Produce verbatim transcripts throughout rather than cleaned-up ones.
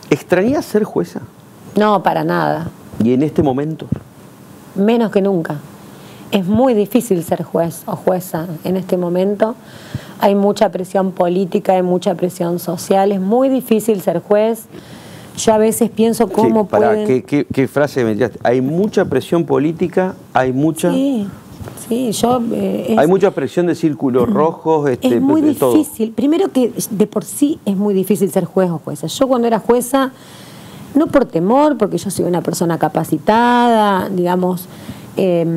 ¿Extrañás ser jueza? No, para nada. ¿Y en este momento? Menos que nunca. Es muy difícil ser juez o jueza en este momento. Hay mucha presión política, hay mucha presión social. Es muy difícil ser juez. Yo a veces pienso cómo sí, pará, pueden... ¿qué, qué, qué frase me tiraste? Hay mucha presión política, hay mucha... Sí, sí, yo... Eh, es... Hay mucha presión de círculos rojos, este, es muy de difícil. Todo. Primero que de por sí es muy difícil ser juez o jueza. Yo cuando era jueza, no por temor, porque yo soy una persona capacitada, digamos... Eh,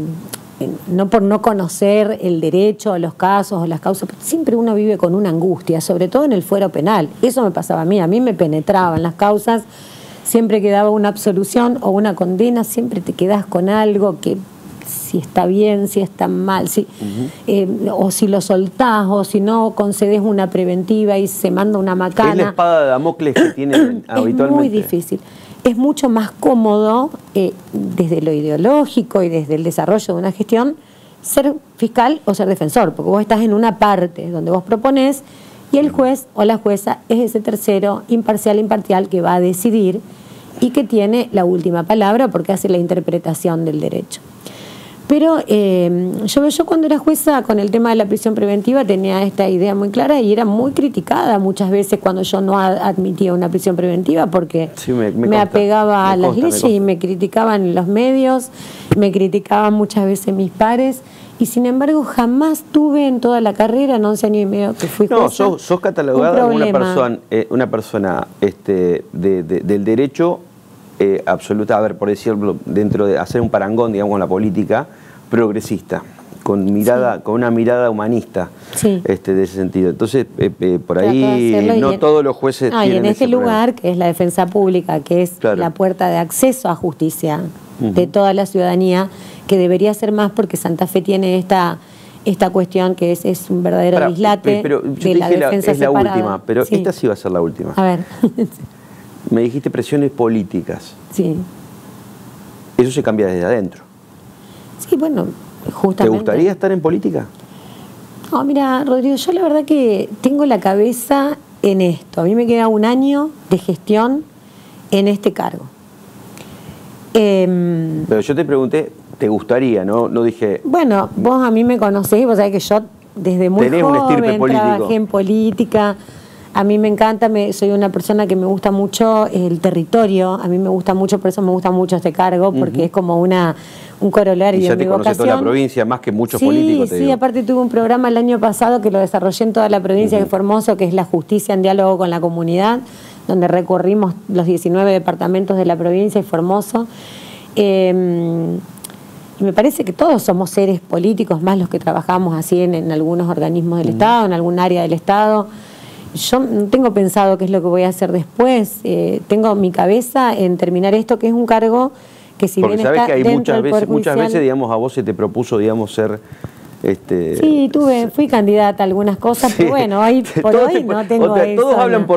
no por no conocer el derecho, los casos o las causas, siempre uno vive con una angustia, sobre todo en el fuero penal. Eso me pasaba a mí, a mí me penetraban las causas, siempre que daba una absolución o una condena, siempre te quedás con algo que si está bien, si está mal, si, uh-huh. eh, o si lo soltás, o si no concedes una preventiva y se manda una macana. Es la espada de Damocles que tienen habitualmente. Es muy difícil. Es mucho más cómodo, eh, desde lo ideológico y desde el desarrollo de una gestión, ser fiscal o ser defensor, porque vos estás en una parte donde vos proponés y el juez o la jueza es ese tercero imparcial, imparcial que va a decidir y que tiene la última palabra porque hace la interpretación del derecho. Pero eh, yo, yo cuando era jueza con el tema de la prisión preventiva tenía esta idea muy clara y era muy criticada muchas veces cuando yo no admitía una prisión preventiva porque sí, me, me, me apegaba me a las consta, leyes y me criticaban los medios, me criticaban muchas veces mis pares y sin embargo jamás tuve en toda la carrera, en once años y medio que fui jueza, no, sos, sos catalogada como una persona, eh, una persona este, de, de, del derecho Eh, absoluta, a ver, por decirlo, dentro de hacer un parangón, digamos, con la política, progresista, con mirada, sí. con una mirada humanista, sí. este, de ese sentido. Entonces, eh, eh, por ahí no en, todos los jueces ah, tienen y en este lugar, problema. Que es la defensa pública, que es claro. la puerta de acceso a justicia uh-huh. de toda la ciudadanía, que debería ser más porque Santa Fe tiene esta... esta cuestión que es, es un verdadero Para, dislate pero, pero de la defensa la, es separada. la última, pero sí. esta sí va a ser la última. A ver... Me dijiste presiones políticas. Sí. Eso se cambia desde adentro. Sí, bueno, justamente. ¿Te gustaría estar en política? No, mira, Rodrigo, yo la verdad que tengo la cabeza en esto. A mí me queda un año de gestión en este cargo. Eh, Pero yo te pregunté, ¿te gustaría? No, no dije... Bueno, vos a mí me conocés, vos sabés que yo desde muy tenés un estirpe joven político. Trabajé en política. A mí me encanta, me, soy una persona que me gusta mucho el territorio, a mí me gusta mucho, por eso me gusta mucho este cargo, porque uh-huh. es como una un corolario y ya de mi te conoce vocación. Toda la provincia, más que muchos sí, políticos. Te sí, digo. Aparte tuve un programa el año pasado que lo desarrollé en toda la provincia, uh-huh. que fue hermoso, que es La Justicia en Diálogo con la Comunidad, donde recorrimos los diecinueve departamentos de la provincia y fue hermoso. Eh, y me parece que todos somos seres políticos, más los que trabajamos así en, en algunos organismos del uh-huh. Estado, en algún área del Estado. Yo no tengo pensado qué es lo que voy a hacer después. Eh, tengo mi cabeza en terminar esto, que es un cargo que si Porque bien sabes está que hay dentro muchas del veces, Poder muchas Judicial, veces, digamos, a vos se te propuso, digamos, ser... Este, sí, tuve, fui candidata a algunas cosas, sí. Pero bueno, hoy por hoy te, no tengo te, eso. Todos hablan por